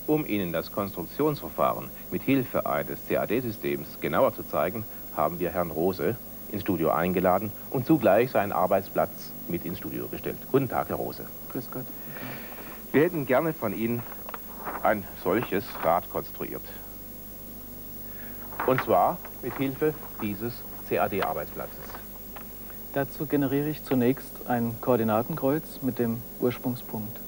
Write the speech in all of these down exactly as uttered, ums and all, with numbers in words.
Um Ihnen das Konstruktionsverfahren mit Hilfe eines C A D-Systems genauer zu zeigen, haben wir Herrn Rose ins Studio eingeladen und zugleich seinen Arbeitsplatz mit ins Studio gestellt. Guten Tag, Herr Rose. Grüß Gott. Wir hätten gerne von Ihnen ein solches Rad konstruiert. Und zwar mit Hilfe dieses C A D-Arbeitsplatzes. Dazu generiere ich zunächst ein Koordinatenkreuz mit dem Ursprungspunkt.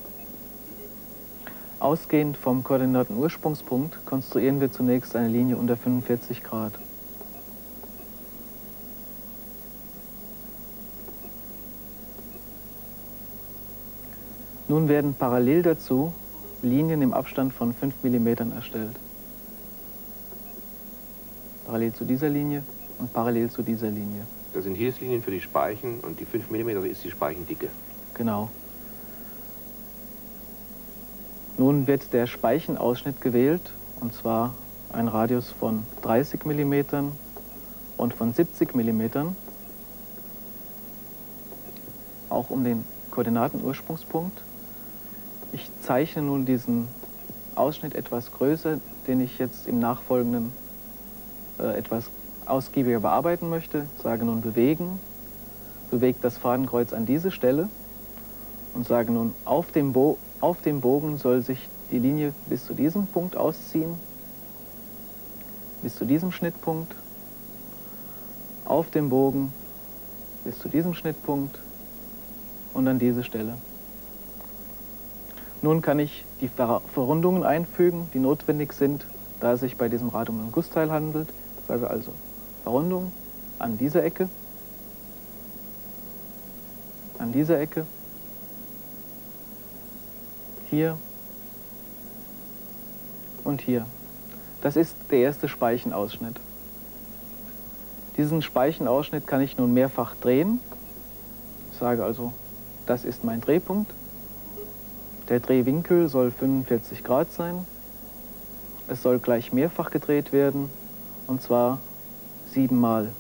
Ausgehend vom Koordinatenursprungspunkt konstruieren wir zunächst eine Linie unter fünfundvierzig Grad. Nun werden parallel dazu Linien im Abstand von fünf Millimetern erstellt. Parallel zu dieser Linie und parallel zu dieser Linie. Das sind Hilfslinien für die Speichen und die fünf Millimeter ist die Speichendicke. Genau. Nun wird der Speichenausschnitt gewählt, und zwar ein Radius von dreißig Millimetern und von siebzig Millimetern, auch um den Koordinatenursprungspunkt. Ich zeichne nun diesen Ausschnitt etwas größer, den ich jetzt im Nachfolgenden äh, etwas ausgiebiger bearbeiten möchte. Ich sage nun bewegen, bewegt das Fadenkreuz an diese Stelle und sage nun, auf dem, Bo auf dem Bogen soll sich die Linie bis zu diesem Punkt ausziehen, bis zu diesem Schnittpunkt, auf dem Bogen bis zu diesem Schnittpunkt und an diese Stelle. Nun kann ich die Ver Verrundungen einfügen, die notwendig sind, da es sich bei diesem Rad um ein Gussteil handelt. Ich sage also Verrundung an dieser Ecke, an dieser Ecke, hier und hier. Das ist der erste Speichenausschnitt. Diesen Speichenausschnitt kann ich nun mehrfach drehen. Ich sage also, das ist mein Drehpunkt. Der Drehwinkel soll fünfundvierzig Grad sein. Es soll gleich mehrfach gedreht werden, und zwar siebenmal.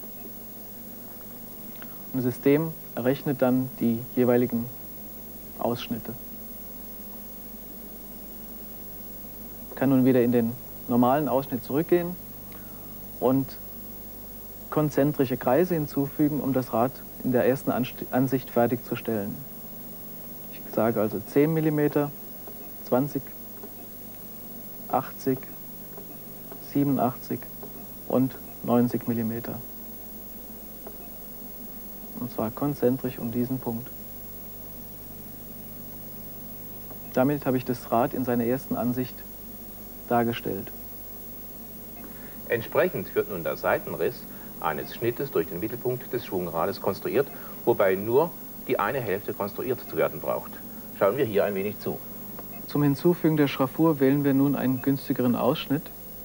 Und das System errechnet dann die jeweiligen Ausschnitte. Ich kann nun wieder in den normalen Ausschnitt zurückgehen und konzentrische Kreise hinzufügen, um das Rad in der ersten Ansicht fertigzustellen. Ich sage also zehn Millimeter, zwanzig, achtzig, siebenundachtzig und neunzig Millimeter. Und zwar konzentrisch um diesen Punkt. Damit habe ich das Rad in seiner ersten Ansicht dargestellt. Entsprechend wird nun der Seitenriss eines Schnittes durch den Mittelpunkt des Schwungrades konstruiert, wobei nur die eine Hälfte konstruiert zu werden braucht. Schauen wir hier ein wenig zu. Zum Hinzufügen der Schraffur wählen wir nun einen günstigeren Ausschnitt.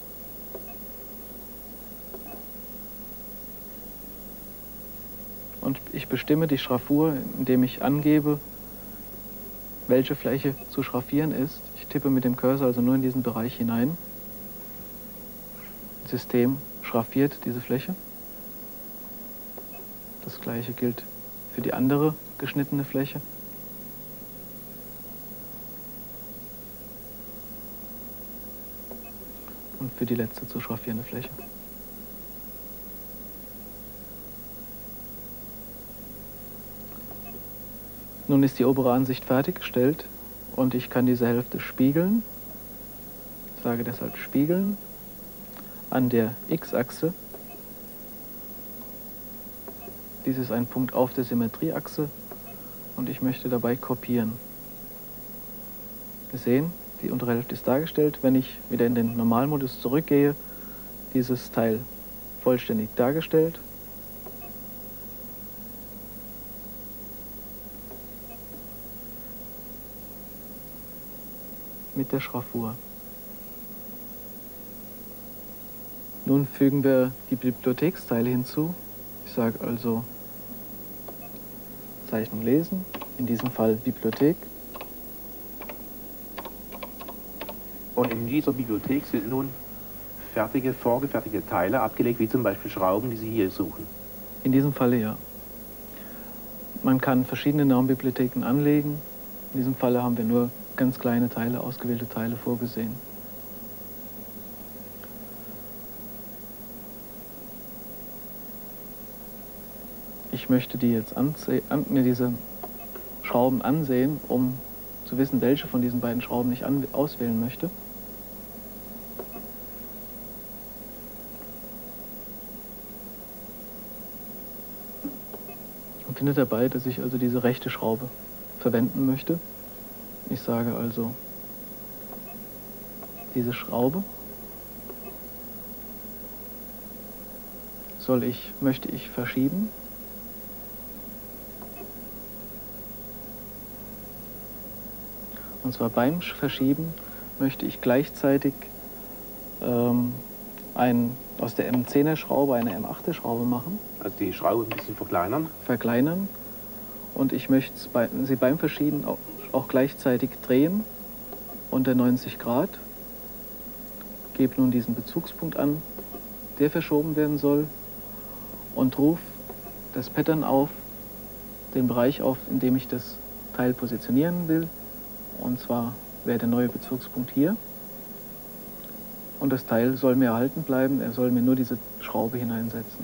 Und ich bestimme die Schraffur, indem ich angebe, welche Fläche zu schraffieren ist. Ich tippe mit dem Cursor also nur in diesen Bereich hinein. Das System schraffiert diese Fläche. Das gleiche gilt für die andere geschnittene Fläche. Und für die letzte zu schraffierende Fläche. Nun ist die obere Ansicht fertiggestellt und ich kann diese Hälfte spiegeln. Ich sage deshalb spiegeln an der X-Achse. Dies ist ein Punkt auf der Symmetrieachse und ich möchte dabei kopieren. Wir sehen, die untere Hälfte ist dargestellt. Wenn ich wieder in den Normalmodus zurückgehe, dieses Teil vollständig dargestellt. Mit der Schraffur. Nun fügen wir die Bibliotheksteile hinzu. Ich sage also Zeichnung lesen, in diesem Fall Bibliothek. Und in dieser Bibliothek sind nun fertige, vorgefertigte Teile abgelegt, wie zum Beispiel Schrauben, die Sie hier suchen. In diesem Falle ja. Man kann verschiedene Normbibliotheken anlegen. In diesem Falle haben wir nur ganz kleine Teile, ausgewählte Teile vorgesehen. Ich möchte die jetzt anse an, mir diese Schrauben ansehen, um zu wissen, welche von diesen beiden Schrauben ich an auswählen möchte. Und finde dabei, dass ich also diese rechte Schraube verwenden möchte. Ich sage also, diese Schraube soll ich, möchte ich verschieben. Und zwar beim Verschieben möchte ich gleichzeitig ähm, ein, aus der M zehner Schraube eine M achter Schraube machen. Also die Schraube ein bisschen verkleinern? Verkleinern. Und ich möchte bei, sie beim Verschieben auch, auch gleichzeitig drehen unter neunzig Grad. Gebe nun diesen Bezugspunkt an, der verschoben werden soll, und rufe das Pattern auf, den Bereich auf, in dem ich das Teil positionieren will. Und zwar wäre der neue Bezugspunkt hier. Und das Teil soll mir erhalten bleiben, er soll mir nur diese Schraube hineinsetzen.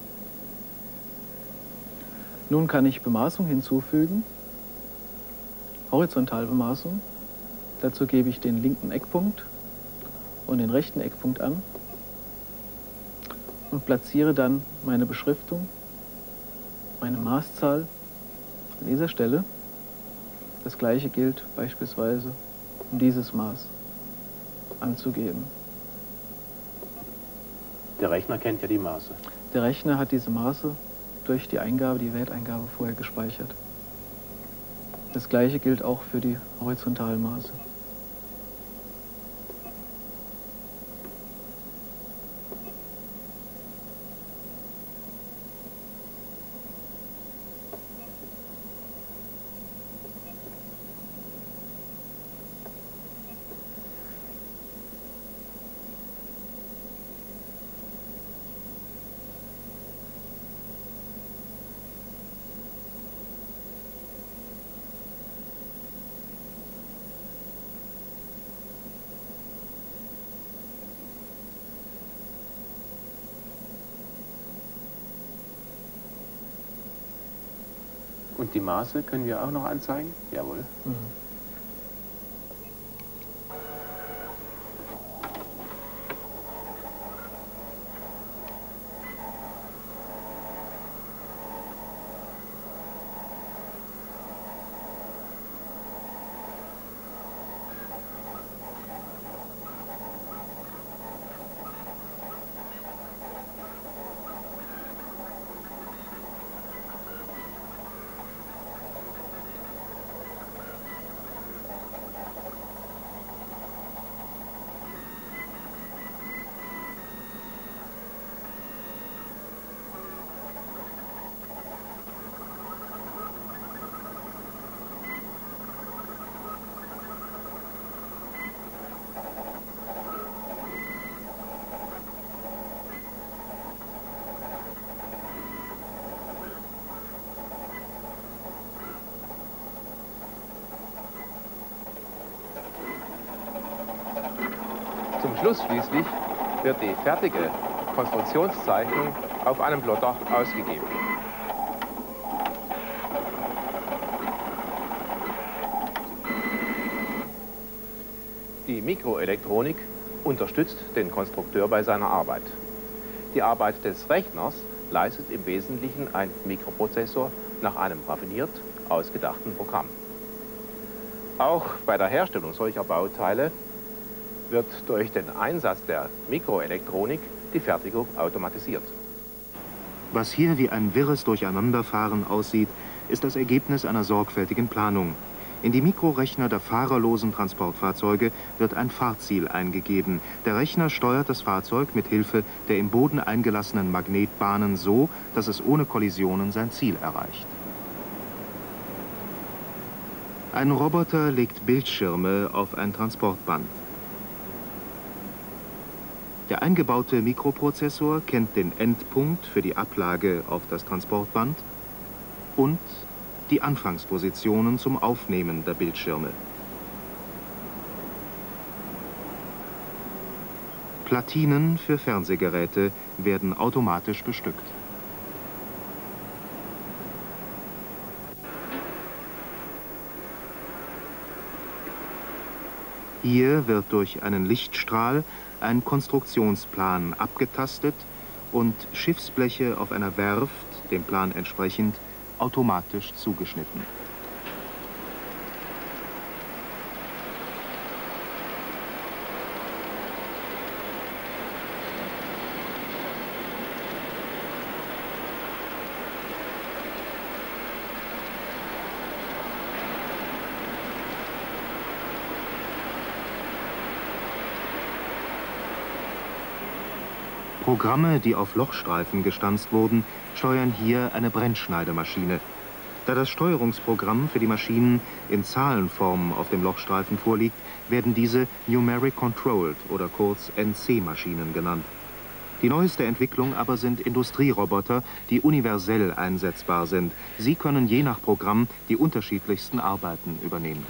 Nun kann ich Bemaßung hinzufügen, Horizontalbemaßung. Dazu gebe ich den linken Eckpunkt und den rechten Eckpunkt an und platziere dann meine Beschriftung, meine Maßzahl an dieser Stelle. Das gleiche gilt beispielsweise, um dieses Maß anzugeben. Der Rechner kennt ja die Maße. Der Rechner hat diese Maße durch die Eingabe, die Werteingabe vorher gespeichert. Das gleiche gilt auch für die Horizontalmaße. Und die Maße können wir auch noch anzeigen? Jawohl. Mhm. Zum Schluss schließlich wird die fertige Konstruktionszeichnung auf einem Plotter ausgegeben. Die Mikroelektronik unterstützt den Konstrukteur bei seiner Arbeit. Die Arbeit des Rechners leistet im Wesentlichen ein Mikroprozessor nach einem raffiniert ausgedachten Programm. Auch bei der Herstellung solcher Bauteile wird durch den Einsatz der Mikroelektronik die Fertigung automatisiert. Was hier wie ein wirres Durcheinanderfahren aussieht, ist das Ergebnis einer sorgfältigen Planung. In die Mikrorechner der fahrerlosen Transportfahrzeuge wird ein Fahrziel eingegeben. Der Rechner steuert das Fahrzeug mit Hilfe der im Boden eingelassenen Magnetbahnen so, dass es ohne Kollisionen sein Ziel erreicht. Ein Roboter legt Bildschirme auf ein Transportband. Der eingebaute Mikroprozessor kennt den Endpunkt für die Ablage auf das Transportband und die Anfangspositionen zum Aufnehmen der Bildschirme. Platinen für Fernsehgeräte werden automatisch bestückt. Hier wird durch einen Lichtstrahl ein Konstruktionsplan abgetastet und Schiffsbleche auf einer Werft, dem Plan entsprechend, automatisch zugeschnitten. Programme, die auf Lochstreifen gestanzt wurden, steuern hier eine Brennschneidemaschine. Da das Steuerungsprogramm für die Maschinen in Zahlenform auf dem Lochstreifen vorliegt, werden diese Numeric Controlled oder kurz N C-Maschinen genannt. Die neueste Entwicklung aber sind Industrieroboter, die universell einsetzbar sind. Sie können je nach Programm die unterschiedlichsten Arbeiten übernehmen.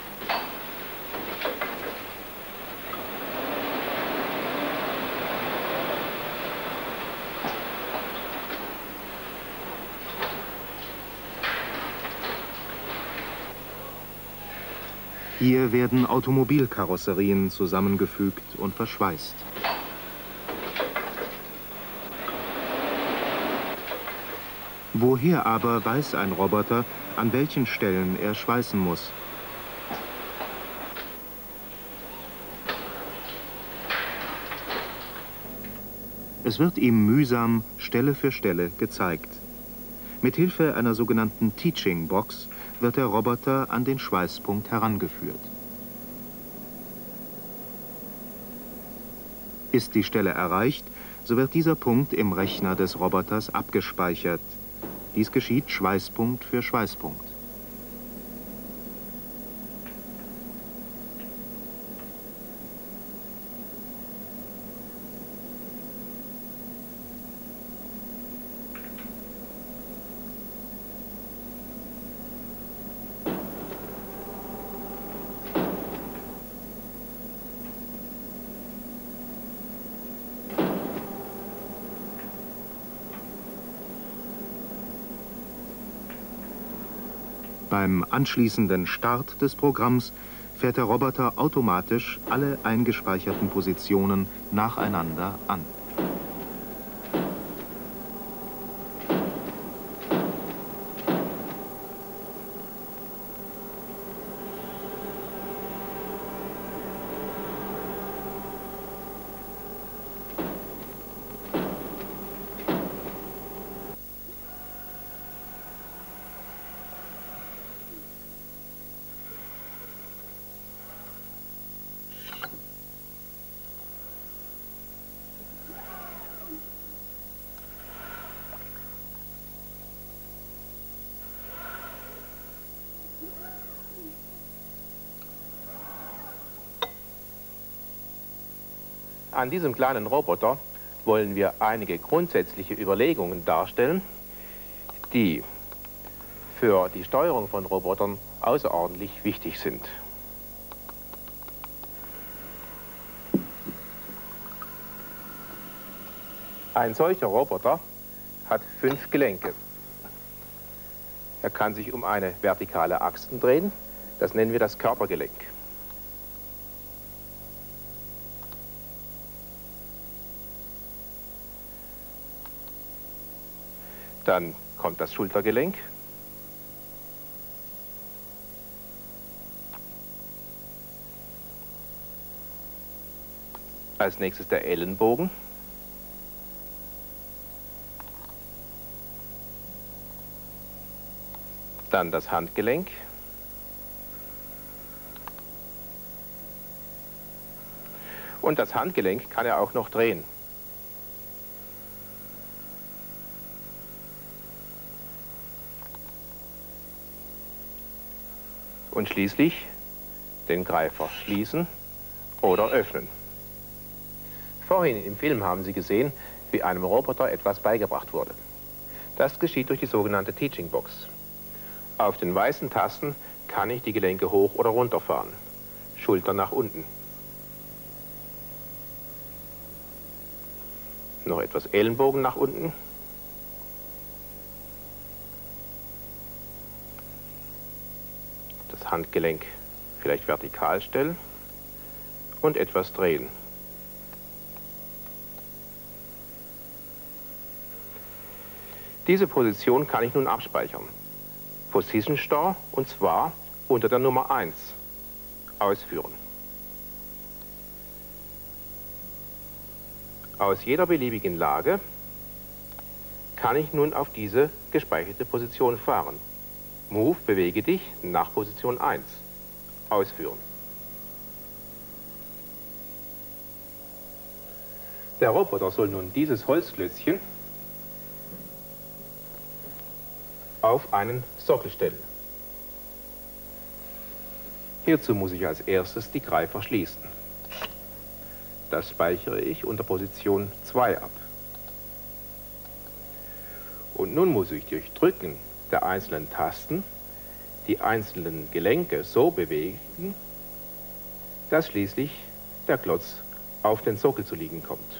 Hier werden Automobilkarosserien zusammengefügt und verschweißt. Woher aber weiß ein Roboter, an welchen Stellen er schweißen muss? Es wird ihm mühsam Stelle für Stelle gezeigt. Mithilfe einer sogenannten Teaching Box wird der Roboter an den Schweißpunkt herangeführt. Ist die Stelle erreicht, so wird dieser Punkt im Rechner des Roboters abgespeichert. Dies geschieht Schweißpunkt für Schweißpunkt. Beim anschließenden Start des Programms fährt der Roboter automatisch alle eingespeicherten Positionen nacheinander an. An diesem kleinen Roboter wollen wir einige grundsätzliche Überlegungen darstellen, die für die Steuerung von Robotern außerordentlich wichtig sind. Ein solcher Roboter hat fünf Gelenke. Er kann sich um eine vertikale Achse drehen, das nennen wir das Körpergelenk. Dann kommt das Schultergelenk. Als nächstes der Ellenbogen. Dann das Handgelenk. Und das Handgelenk kann er auch noch drehen. Und schließlich den Greifer schließen oder öffnen. Vorhin im Film haben Sie gesehen, wie einem Roboter etwas beigebracht wurde. Das geschieht durch die sogenannte Teaching Box. Auf den weißen Tasten kann ich die Gelenke hoch oder runter fahren. Schulter nach unten. Noch etwas Ellenbogen nach unten. Das Handgelenk vielleicht vertikal stellen und etwas drehen. Diese Position kann ich nun abspeichern. Position Store, und zwar unter der Nummer eins. Ausführen. Aus jeder beliebigen Lage kann ich nun auf diese gespeicherte Position fahren. Move, bewege dich nach Position eins. Ausführen. Der Roboter soll nun dieses Holzklötzchen auf einen Sockel stellen. Hierzu muss ich als erstes die Greifer schließen. Das speichere ich unter Position zwei ab. Und nun muss ich durch Drücken der einzelnen Tasten die einzelnen Gelenke so bewegen, dass schließlich der Klotz auf den Sockel zu liegen kommt.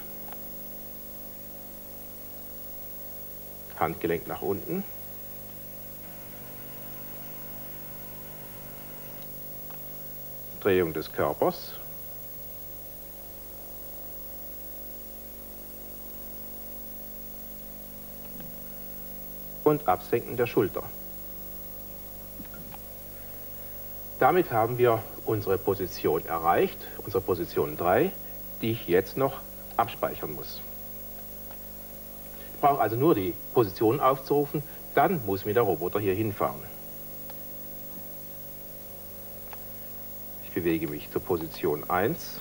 Handgelenk nach unten. Drehung des Körpers. Und Absenken der Schulter. Damit haben wir unsere Position erreicht, unsere Position drei, die ich jetzt noch abspeichern muss. Ich brauche also nur die Position aufzurufen, dann muss mir der Roboter hier hinfahren. Ich bewege mich zur Position eins.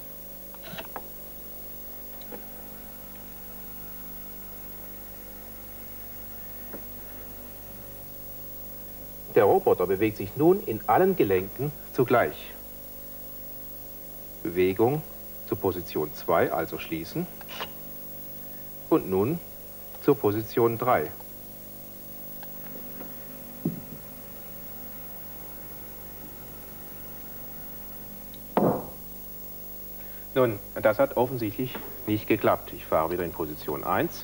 Der Roboter bewegt sich nun in allen Gelenken zugleich. Bewegung zur Position zwei, also schließen. Und nun zur Position drei. Nun, das hat offensichtlich nicht geklappt. Ich fahre wieder in Position eins.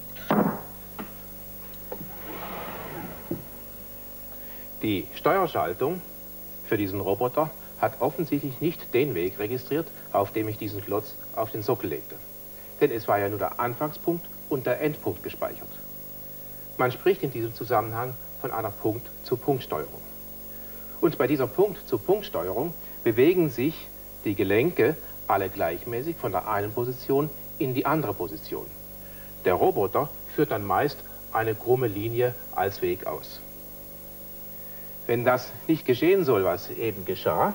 Die Steuerschaltung für diesen Roboter hat offensichtlich nicht den Weg registriert, auf dem ich diesen Klotz auf den Sockel legte. Denn es war ja nur der Anfangspunkt und der Endpunkt gespeichert. Man spricht in diesem Zusammenhang von einer Punkt-zu-Punkt-Steuerung. Und bei dieser Punkt-zu-Punkt-Steuerung bewegen sich die Gelenke alle gleichmäßig von der einen Position in die andere Position. Der Roboter führt dann meist eine krumme Linie als Weg aus. Wenn das nicht geschehen soll, was eben geschah,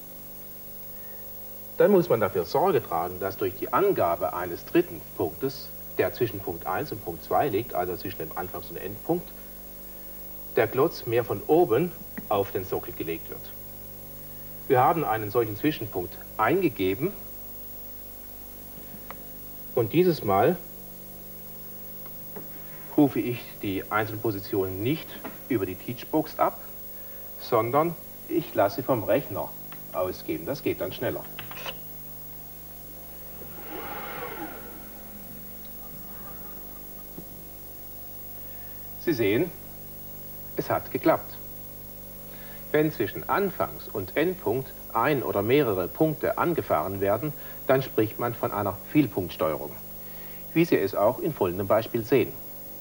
dann muss man dafür Sorge tragen, dass durch die Angabe eines dritten Punktes, der zwischen Punkt eins und Punkt zwei liegt, also zwischen dem Anfangs- und Endpunkt, der Klotz mehr von oben auf den Sockel gelegt wird. Wir haben einen solchen Zwischenpunkt eingegeben und dieses Mal rufe ich die einzelnen Positionen nicht über die Teachbox ab, sondern ich lasse vom Rechner ausgeben. Das geht dann schneller. Sie sehen, es hat geklappt. Wenn zwischen Anfangs- und Endpunkt ein oder mehrere Punkte angefahren werden, dann spricht man von einer Vielpunktsteuerung, wie Sie es auch in folgendem Beispiel sehen.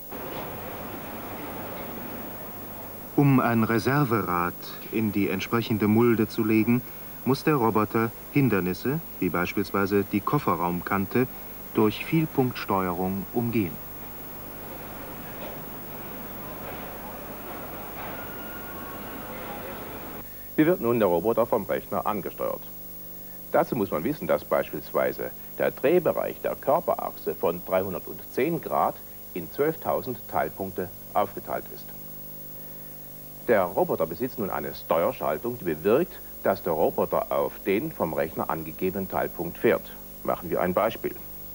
Um ein Reserverad in die entsprechende Mulde zu legen, muss der Roboter Hindernisse, wie beispielsweise die Kofferraumkante, durch Vielpunktsteuerung umgehen. Wie wird nun der Roboter vom Rechner angesteuert? Dazu muss man wissen, dass beispielsweise der Drehbereich der Körperachse von dreihundertzehn Grad in zwölftausend Teilpunkte aufgeteilt ist. Der Roboter besitzt nun eine Steuerschaltung, die bewirkt, dass der Roboter auf den vom Rechner angegebenen Teilpunkt fährt. Machen wir ein Beispiel.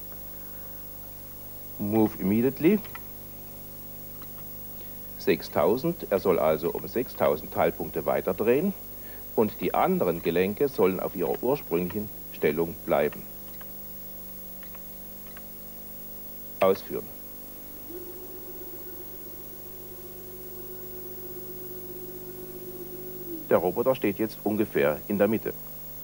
Move immediately. sechstausend, er soll also um sechstausend Teilpunkte weiterdrehen und die anderen Gelenke sollen auf ihrer ursprünglichen Stellung bleiben. ausführen. Der Roboter steht jetzt ungefähr in der Mitte.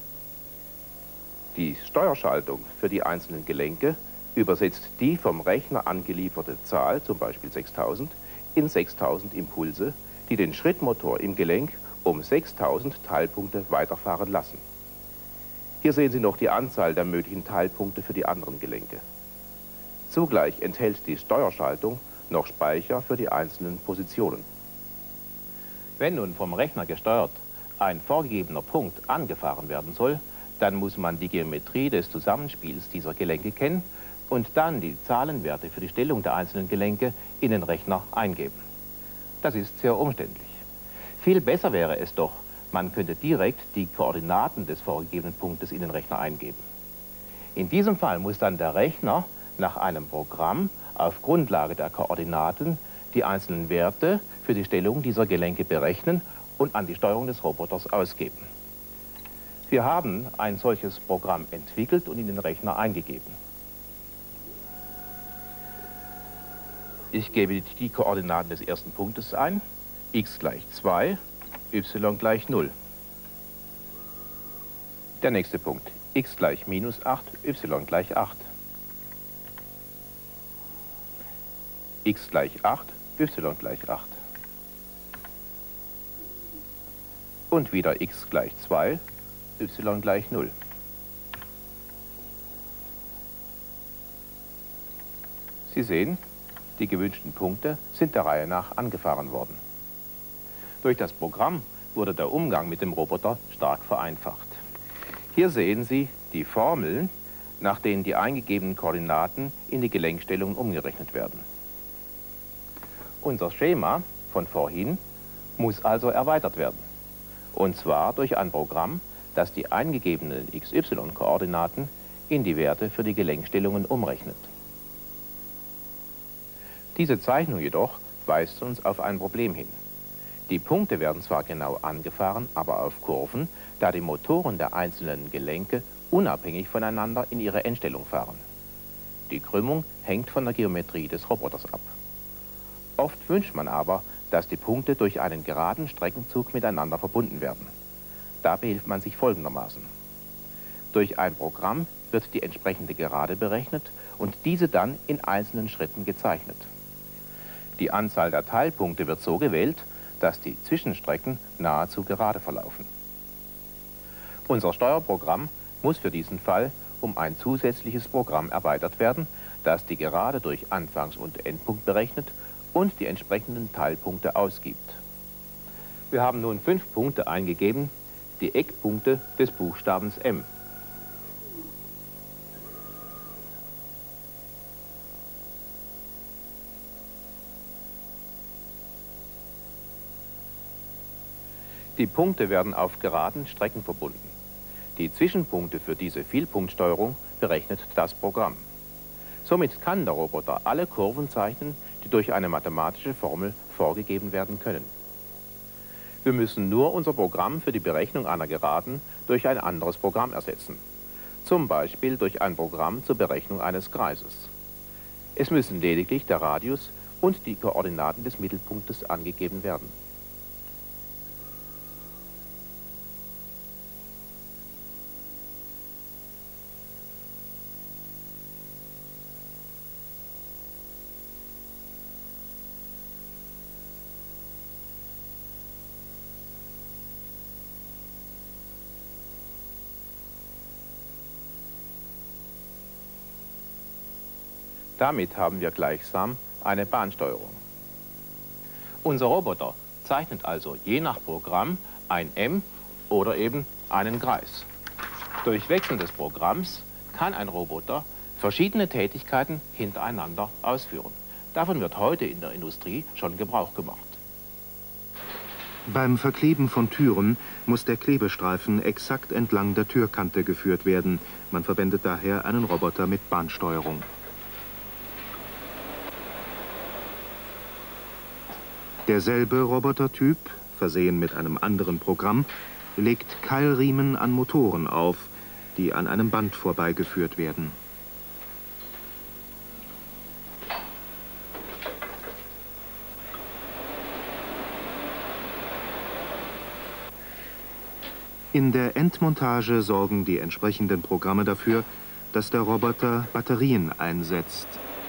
Die Steuerschaltung für die einzelnen Gelenke übersetzt die vom Rechner angelieferte Zahl, zum Beispiel sechstausend, in sechstausend Impulse, die den Schrittmotor im Gelenk um sechstausend Teilpunkte weiterfahren lassen. Hier sehen Sie noch die Anzahl der möglichen Teilpunkte für die anderen Gelenke. Zugleich enthält die Steuerschaltung noch Speicher für die einzelnen Positionen. Wenn nun vom Rechner gesteuert ein vorgegebener Punkt angefahren werden soll, dann muss man die Geometrie des Zusammenspiels dieser Gelenke kennen und dann die Zahlenwerte für die Stellung der einzelnen Gelenke in den Rechner eingeben. Das ist sehr umständlich. Viel besser wäre es doch, man könnte direkt die Koordinaten des vorgegebenen Punktes in den Rechner eingeben. In diesem Fall muss dann der Rechner nach einem Programm auf Grundlage der Koordinaten die einzelnen Werte für die Stellung dieser Gelenke berechnen und an die Steuerung des Roboters ausgeben. Wir haben ein solches Programm entwickelt und in den Rechner eingegeben. Ich gebe die Koordinaten des ersten Punktes ein, x gleich zwei, y gleich null. Der nächste Punkt, x gleich minus acht, y gleich acht. X gleich acht, y gleich acht. Und wieder x gleich zwei, y gleich null. Sie sehen, die gewünschten Punkte sind der Reihe nach angefahren worden. Durch das Programm wurde der Umgang mit dem Roboter stark vereinfacht. Hier sehen Sie die Formeln, nach denen die eingegebenen Koordinaten in die Gelenkstellungen umgerechnet werden. Unser Schema von vorhin muss also erweitert werden. Und zwar durch ein Programm, das die eingegebenen x y-Koordinaten in die Werte für die Gelenkstellungen umrechnet. Diese Zeichnung jedoch weist uns auf ein Problem hin. Die Punkte werden zwar genau angefahren, aber auf Kurven, da die Motoren der einzelnen Gelenke unabhängig voneinander in ihre Endstellung fahren. Die Krümmung hängt von der Geometrie des Roboters ab. Oft wünscht man aber, dass die Punkte durch einen geraden Streckenzug miteinander verbunden werden. Dabei hilft man sich folgendermaßen. Durch ein Programm wird die entsprechende Gerade berechnet und diese dann in einzelnen Schritten gezeichnet. Die Anzahl der Teilpunkte wird so gewählt, dass die Zwischenstrecken nahezu gerade verlaufen. Unser Steuerprogramm muss für diesen Fall um ein zusätzliches Programm erweitert werden, das die Gerade durch Anfangs- und Endpunkt berechnet und die entsprechenden Teilpunkte ausgibt. Wir haben nun fünf Punkte eingegeben, die Eckpunkte des Buchstabens M. Die Punkte werden auf geraden Strecken verbunden. Die Zwischenpunkte für diese Vielpunktsteuerung berechnet das Programm. Somit kann der Roboter alle Kurven zeichnen, die durch eine mathematische Formel vorgegeben werden können. Wir müssen nur unser Programm für die Berechnung einer Geraden durch ein anderes Programm ersetzen. Zum Beispiel durch ein Programm zur Berechnung eines Kreises. Es müssen lediglich der Radius und die Koordinaten des Mittelpunktes angegeben werden. Damit haben wir gleichsam eine Bahnsteuerung. Unser Roboter zeichnet also je nach Programm ein M oder eben einen Kreis. Durch Wechseln des Programms kann ein Roboter verschiedene Tätigkeiten hintereinander ausführen. Davon wird heute in der Industrie schon Gebrauch gemacht. Beim Verkleben von Türen muss der Klebestreifen exakt entlang der Türkante geführt werden. Man verwendet daher einen Roboter mit Bahnsteuerung. Derselbe Robotertyp, versehen mit einem anderen Programm, legt Keilriemen an Motoren auf, die an einem Band vorbeigeführt werden. In der Endmontage sorgen die entsprechenden Programme dafür, dass der Roboter Batterien einsetzt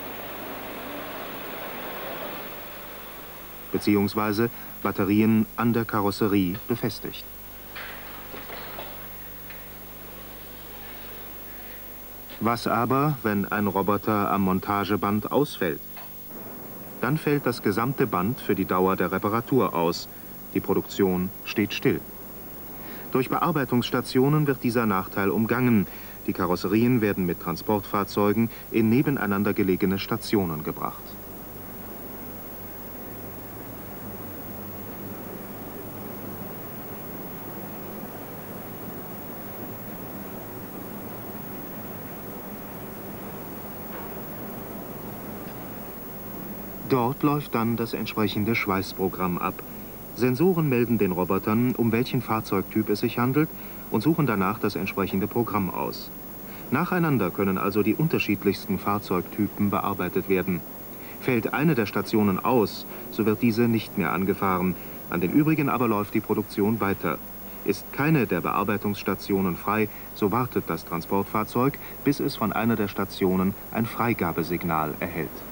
beziehungsweise Batterien an der Karosserie befestigt. Was aber, wenn ein Roboter am Montageband ausfällt? Dann fällt das gesamte Band für die Dauer der Reparatur aus. Die Produktion steht still. Durch Bearbeitungsstationen wird dieser Nachteil umgangen. Die Karosserien werden mit Transportfahrzeugen in nebeneinander gelegene Stationen gebracht. Dort läuft dann das entsprechende Schweißprogramm ab. Sensoren melden den Robotern, um welchen Fahrzeugtyp es sich handelt, und suchen danach das entsprechende Programm aus. Nacheinander können also die unterschiedlichsten Fahrzeugtypen bearbeitet werden. Fällt eine der Stationen aus, so wird diese nicht mehr angefahren. An den übrigen aber läuft die Produktion weiter. Ist keine der Bearbeitungsstationen frei, so wartet das Transportfahrzeug, bis es von einer der Stationen ein Freigabesignal erhält.